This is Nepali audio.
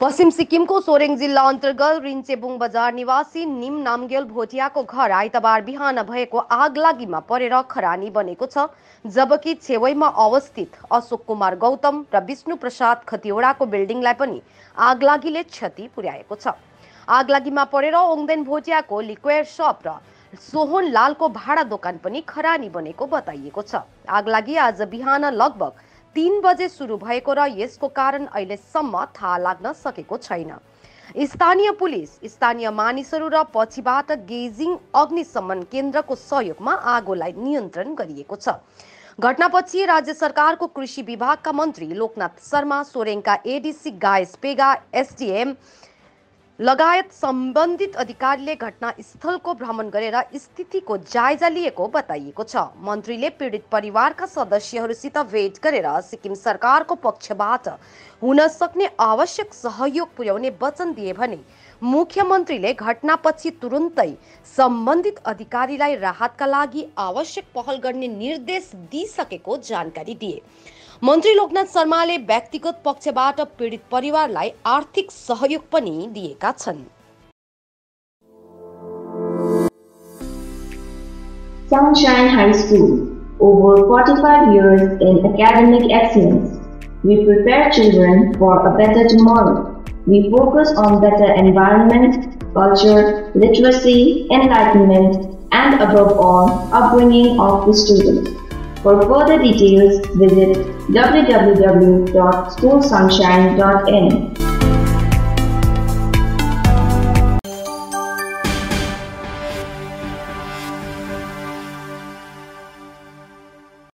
पश्चिम सिक्किमको सोरेङ जिल्ला अन्तर्गत रिन्चेबुङ बजार निवासी निम नामग्याल भोटियाको घर आइतबार बिहान भएको आगलागीमा परेर खरानी बनेको छ, जबकि छेउमा अवस्थित अशोक कुमार गौतम र विष्णु प्रसाद खतिवडाको बिल्डिङलाई पनि आगलागीले क्षति पुर्याएको छ। आगलागीमा परेर ओङदेन भोटियाको लिक्वेयर शप र सोहन लालको भाडा दोकान पनि खरानी बनेको बताइएको छ। आगलागी आज बिहान लगभग 3 बजे सुरु भएको र यसको कारण अहिलेसम्म थाहा लाग्न सकेको छैन। स्थानीय पुलिस, स्थानीय मानिसहरू र पछिबाट गेजिङ अग्निशमन केन्द्रको सहयोगमा आगोलाई नियन्त्रण गरिएको छ। घटनापछि राज्य सरकारको कृषि विभागका मन्त्री लोकनाथ शर्मा, सोरेङका एडीसी गायस पेगा, एसडीएम लगायत सम्बन्धित अधिकारीले घटनास्थलको भ्रमण गरेर स्थितिको जायजा लिएको बताइएको छ। मन्त्रीले पीडित परिवारका सदस्यहरूसित भेट गरेर सिक्किम सरकारको पक्षबाट हुन सक्ने आवश्यक सहयोग पुर्याउने वचन दिए भने मुख्यमन्त्रीले घटनापछि तुरुन्तै सम्बन्धित अधिकारीलाई राहतका लागि आवश्यक पहल गर्ने निर्देश दिइसकेको जानकारी दिए। मन्त्री लोकनाथ शर्माले व्यक्तिगत पक्षबाट पीडित परिवारलाई आर्थिक सहयोग पनि दिएका छन्। Sunshine High School, over 45 years in academic excellence. We prepare children for a better tomorrow. We focus on better environment, culture, literacy, enlightenment, and above all, upbringing of the students. For further details, visit www.schoolsunshine.in.